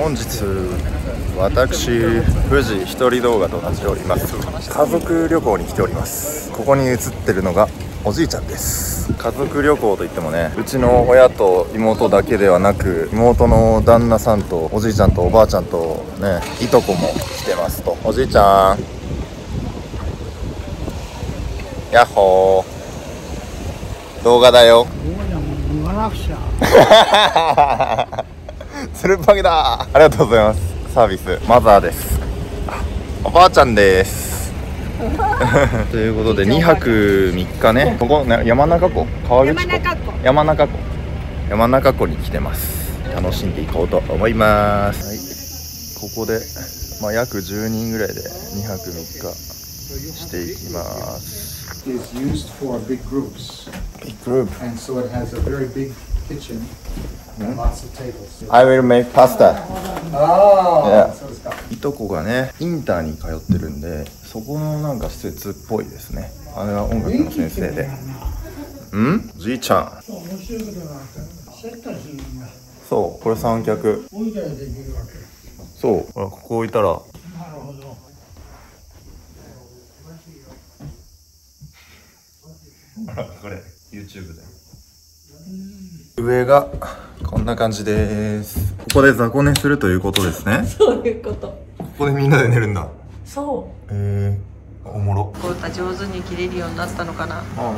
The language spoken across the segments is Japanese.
本日私富士一人動画となっております。家族旅行に来ております。ここに映ってるのがおじいちゃんです。家族旅行といってもね、うちの親と妹だけではなく、妹の旦那さんとおじいちゃんとおばあちゃんとね、いとこも来てますと。おじいちゃんやっほー、動画だよ。 言わなくちゃ。 つるっぱげだ。ありがとうございます。サービスマザーです。おばあちゃんです。ということで2泊3日ね、ここ、ね、山中湖、川口湖、山中湖に来てます。楽しんでいこうと思います。はい、ここで、約10人ぐらいで2泊3日していきます。 Is used for big groups. Big group. And so it has a very big kitchen and lots of tables. I will make pasta. Oh, Yeah. そうですか。 いとこがね、インターに通ってるんで、そこのなんか施設っぽいですね。あれは音楽の先生で。じいちゃん。 面白いことがあった。セットするんだ。 そう、これ三脚。 置いたらできるわけ。 そう、ほらここ置いたら。 なるほど。 これ YouTube で。上がこんな感じです。ここで雑魚寝するということですね。 そういうこと。 ここでみんなで寝るんだ。 そう。 おもろ。 こうた上手に切れるようになったのかな。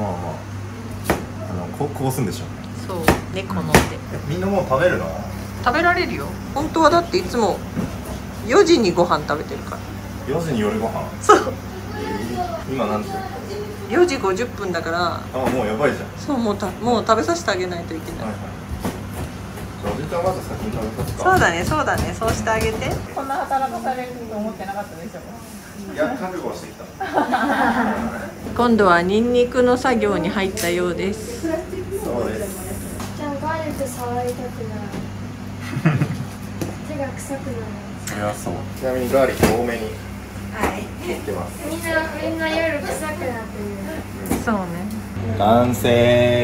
こうすんでしょ。 そう、猫のって。 みんなもう食べるの？ 食べられるよ。本当はだっていつも4時にご飯食べてるから。 4時に夜ご飯。 そう。 今何時 4時50分だから。 もうやばいじゃん。 そう、もう食べさせてあげないといけない。 じゃあおじいちゃんまず先に食べさすか。 そうだね、そうだね、そうしてあげて。 こんな働かされると思ってなかったでしょ。 いや、覚悟してきた。 今度はニンニクの作業に入ったようです。 そうです。 じゃあガーリック触りたくない。手が臭くなる。 そりゃそう。ちなみにガーリック多めに入ってます。 みんな夜臭くなってる。 そうね。 完成。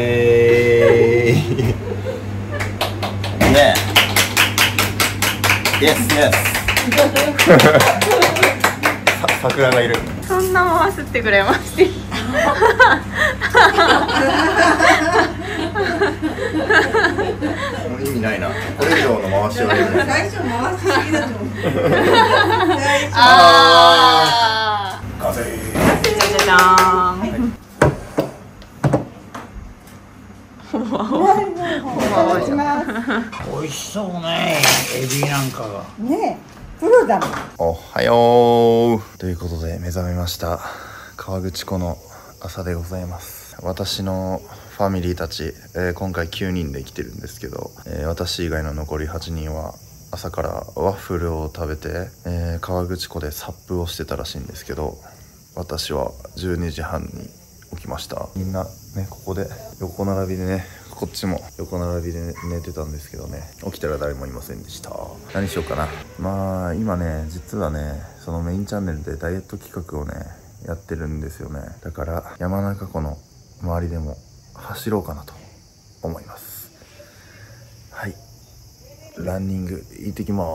ね。Yes, yes。桜がいる。 そんな回すってくれまして。 意味ないな。これ以上の回しはやめない。 最初回しすぎだと思う。 あ完成。 じゃじゃじゃーん。 美味しそうね。エビなんかが。 ねえ、プロだもん。 おはようということで目覚めました。川口湖の朝でございます。私のファミリーたち、今回9人で来てるんですけど、私以外の残り8人は朝からワッフルを食べて、川口湖でサップをしてたらしいんですけど、私は12時半に起きました。みんなね、ここで横並びでね、こっちも横並びで寝てたんですけどね、起きたら誰もいませんでした。何しようかな。今ね、実はね、そのメインチャンネルでダイエット企画をねやってるんですよね。だから山中湖の周りでも走ろうかなと思います。はい、ランニング行ってきます。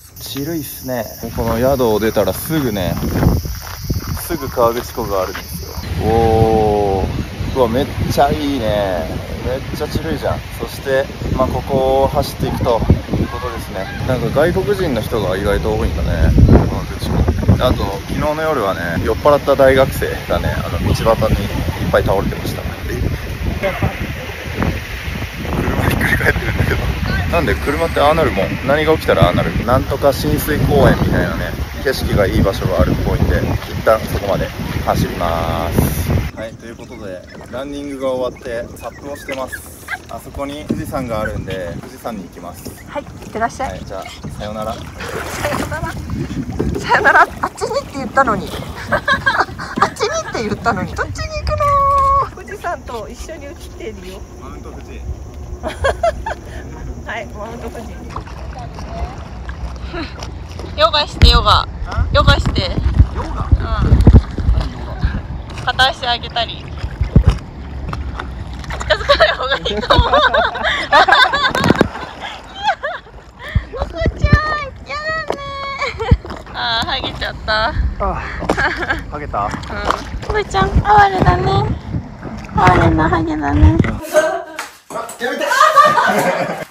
チルいっすね。この宿を出たらすぐ川口湖があるんですよ。おー、うわ、めっちゃいいね。めっちゃチルいじゃん。そしてここを走っていくということですね。なんか外国人の人が意外と多いんだね、川口湖。あと昨日の夜はね、酔っ払った大学生がね、道端にいっぱい倒れてました。車ひっくり返ってるんだけど、なんで車ってああなるもん。何が起きたらああなる。なんとか親水公園みたいなね、景色がいい場所があるっぽいんで、一旦そこまで走ります。はい、ということでランニングが終わってサップをしてます。あそこに富士山があるんで、富士山に行きます。 はい、いってらっしゃい。 はい、じゃあさようなら。 さよなら。さよなら。あっちにって言ったのに。あっちにって言ったのに。どっちに行くの？富士山と一緒に写ってるよ。 マウント富士。 はい、マウント富士。ヨガしてヨガ。ヨガして。 ヨガ？ うん。片足上げたり。近づかない方がいいかも。赤ちゃん。 ハゲちゃった。 ハゲた。 ふーちゃん、哀れだね。哀れなハゲだね。 やめて。